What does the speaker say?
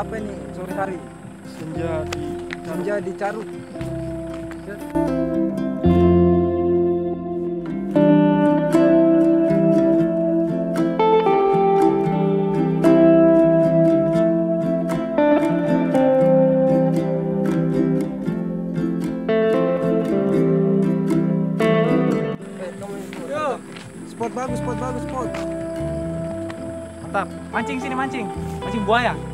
apa ini sore hari? Senja di Carut. Spot bagus, spot. Mantap. Mancing sini mancing. Mancing buaya.